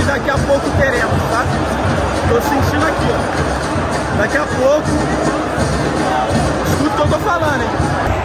daqui a pouco teremos, tá? Tô sentindo aqui, ó. Daqui a pouco, escuta o que eu tô falando, hein?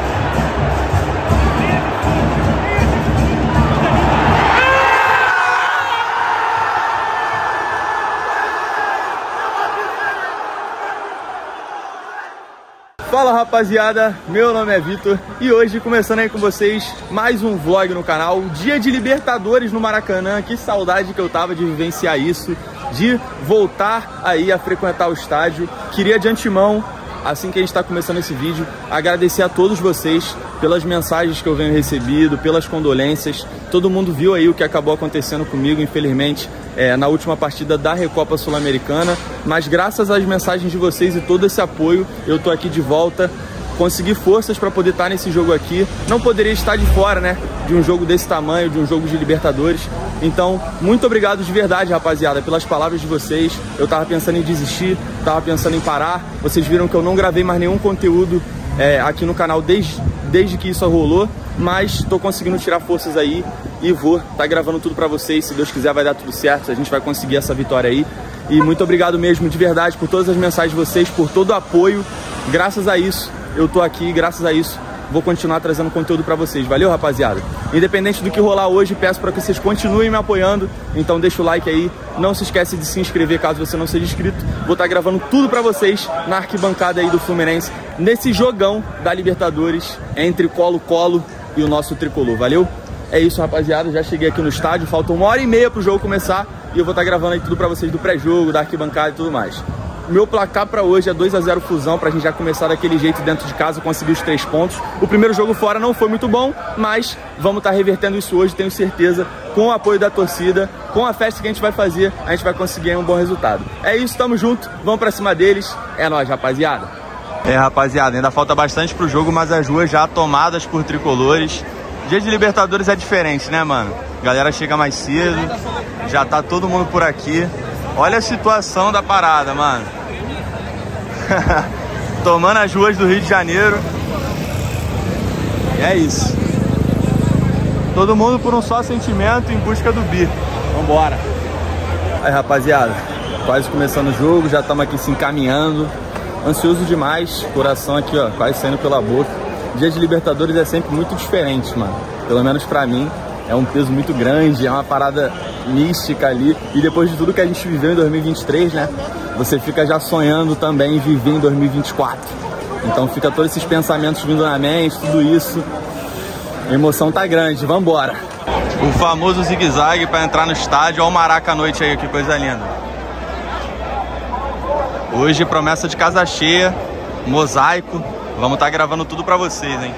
Fala rapaziada, meu nome é Vitor e hoje começando aí com vocês mais um vlog no canal. Dia de Libertadores no Maracanã, que saudade que eu tava de vivenciar isso, de voltar aí a frequentar o estádio. Queria de antemão, assim que a gente tá começando esse vídeo, agradecer a todos vocês pelas mensagens que eu venho recebido, pelas condolências. Todo mundo viu aí o que acabou acontecendo comigo, infelizmente, na última partida da Recopa Sul-Americana, mas graças às mensagens de vocês e todo esse apoio, eu tô aqui de volta, consegui forças para poder estar nesse jogo aqui. Não poderia estar de fora, né, de um jogo desse tamanho, de um jogo de Libertadores. Então, muito obrigado de verdade, rapaziada, pelas palavras de vocês. Eu tava pensando em desistir, tava pensando em parar. Vocês viram que eu não gravei mais nenhum conteúdo aqui no canal desde que isso rolou, mas tô conseguindo tirar forças aí e vou estar gravando tudo pra vocês. Se Deus quiser vai dar tudo certo, a gente vai conseguir essa vitória aí. E muito obrigado mesmo, de verdade, por todas as mensagens de vocês, por todo o apoio. Graças a isso, eu tô aqui, graças a isso, vou continuar trazendo conteúdo pra vocês. Valeu, rapaziada? Independente do que rolar hoje, peço para que vocês continuem me apoiando. Então deixa o like aí, não se esquece de se inscrever caso você não seja inscrito. Vou estar gravando tudo pra vocês na arquibancada aí do Fluminense, nesse jogão da Libertadores entre Colo-Colo e o nosso tricolor. Valeu? É isso, rapaziada, já cheguei aqui no estádio, falta 1h30 pro jogo começar e eu vou estar gravando aí tudo pra vocês do pré-jogo, da arquibancada e tudo mais. Meu placar pra hoje é 2-0 Fusão, pra gente já começar daquele jeito dentro de casa, conseguir os 3 pontos. O primeiro jogo fora não foi muito bom, mas vamos estar revertendo isso hoje, tenho certeza, com o apoio da torcida, com a festa que a gente vai fazer, a gente vai conseguir um bom resultado. É isso, tamo junto, vamos pra cima deles, é nóis, rapaziada. Rapaziada, ainda falta bastante pro jogo, mas as ruas já tomadas por tricolores. Dia de Libertadores é diferente, né, mano? A galera chega mais cedo, já tá todo mundo por aqui. Olha a situação da parada, mano. Tomando as ruas do Rio de Janeiro. E é isso. Todo mundo por um só sentimento, em busca do bi. Vambora. Aí, rapaziada, quase começando o jogo, já estamos aqui se encaminhando. Ansioso demais, coração aqui, ó, quase saindo pela boca. Dia de Libertadores é sempre muito diferente, mano. Pelo menos pra mim, é um peso muito grande, é uma parada mística ali. E depois de tudo que a gente viveu em 2023, né? Você fica já sonhando também em viver em 2024. Então fica todos esses pensamentos vindo na mente, tudo isso. A emoção tá grande, vambora. O famoso zigue-zague pra entrar no estádio. Olha o Maraca à noite aí, que coisa linda. Hoje promessa de casa cheia, mosaico. Vamos estar gravando tudo pra vocês, hein?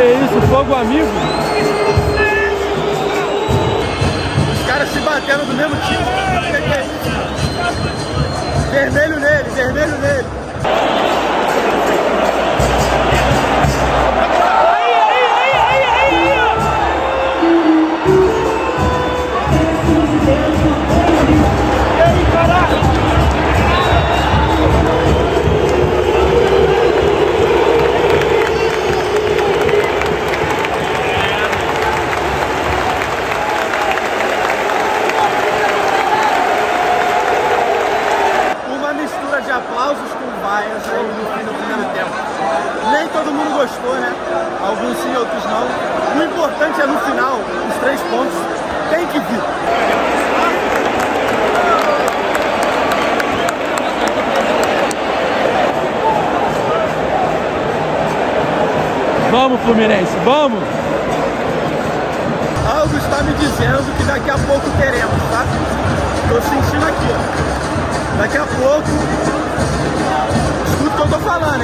isso, fogo amigo. Os caras se batendo do mesmo time. Que é isso? Vermelho nele, vermelho nele. Aplausos com vaias aí no fim do primeiro tempo. Nem todo mundo gostou, né? Alguns sim, outros não. O importante é no final, os 3 pontos tem que vir. Vamos, Fluminense, vamos! Algo está me dizendo que daqui a pouco teremos, tá? Tô sentindo aqui, ó. Daqui a pouco, escuta o que eu tô falando, hein?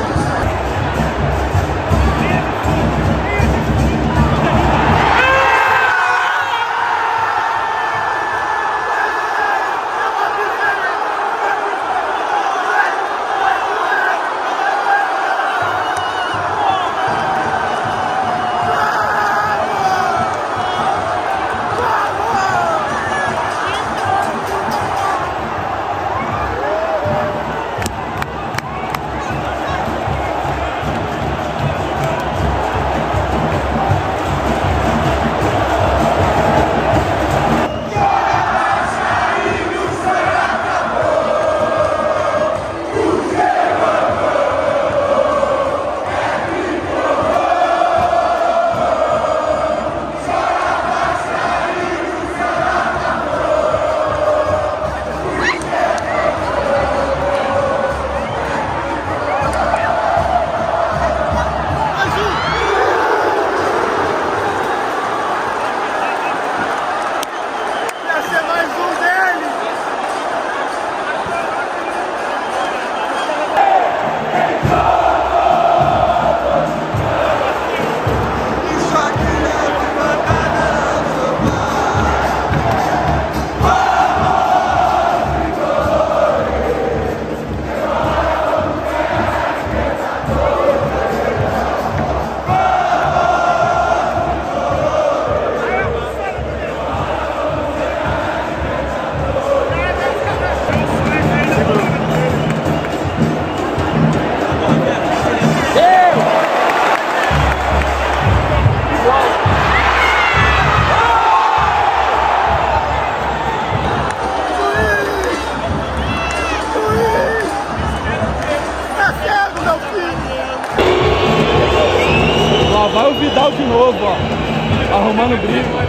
Vai o Vidal de novo, ó. Arrumando briga.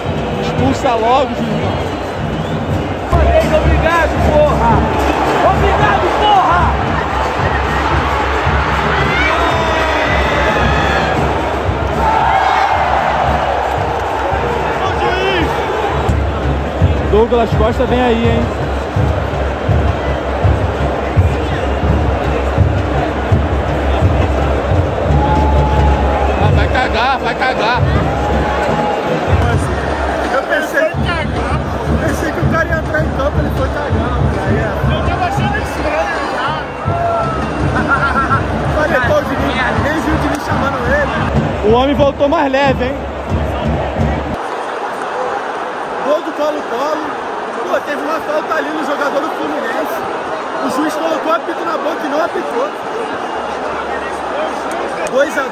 Expulsa logo, Juizão. Obrigado, porra! Obrigado, porra! Douglas Costa vem aí, hein? Vai cagar. Eu pensei que o cara ia entrar em campo, ele foi cagar, mano. Eu tava achando estranho já. Falei, pô, o Diniz, nem viu o Diniz chamando ele. O homem voltou mais leve, hein? Gol do Colo-Colo. Pô, teve uma falta ali no jogador do Fluminense. O juiz colocou o apito na boca e não apitou. 2-2, 2-2.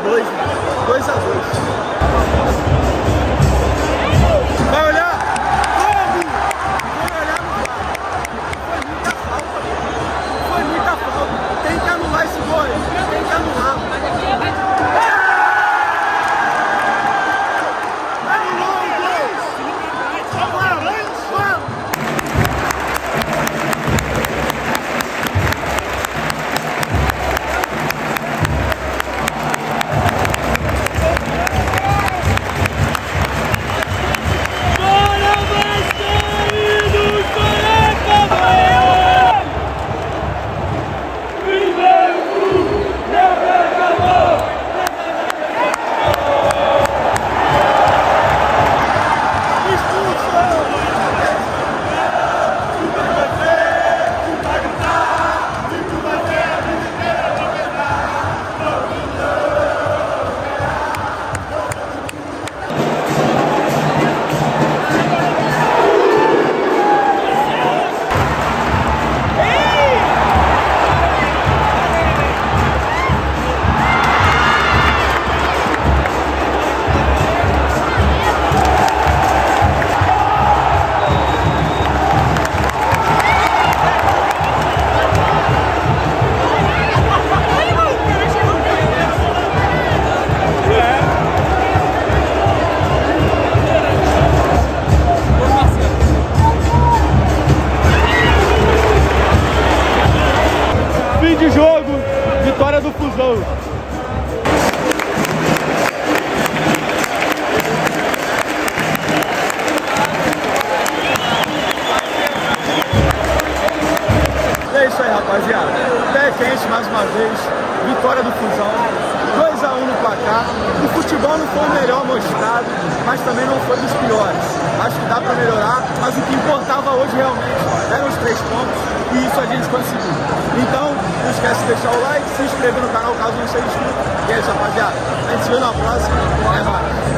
Vai olhar? Como? Vai olhar no VAR. Foi muita falta. Tem que anular esse gol aí. Tem que anular. Anulou o gol. Vamos. uma vez, vitória do Fusão, 2-1 no placar. O futebol não foi o melhor mostrado, mas também não foi dos piores. Acho que dá para melhorar, mas o que importava hoje realmente eram os 3 pontos, e isso a gente conseguiu. Então, não esquece de deixar o like, se inscrever no canal caso não seja inscrito. E é isso, rapaziada. A gente se vê na próxima. É nóis.